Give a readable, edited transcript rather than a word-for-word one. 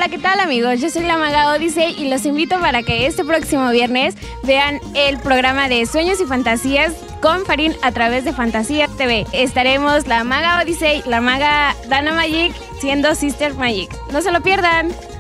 Hola, ¿qué tal amigos? Yo soy la Maga Odyssey y los invito para que este próximo viernes vean el programa de Sueños y Fantasías con Farín a través de Fantasía TV. Estaremos la Maga Odyssey, la Maga Dana Magic siendo Sister Magic. No se lo pierdan.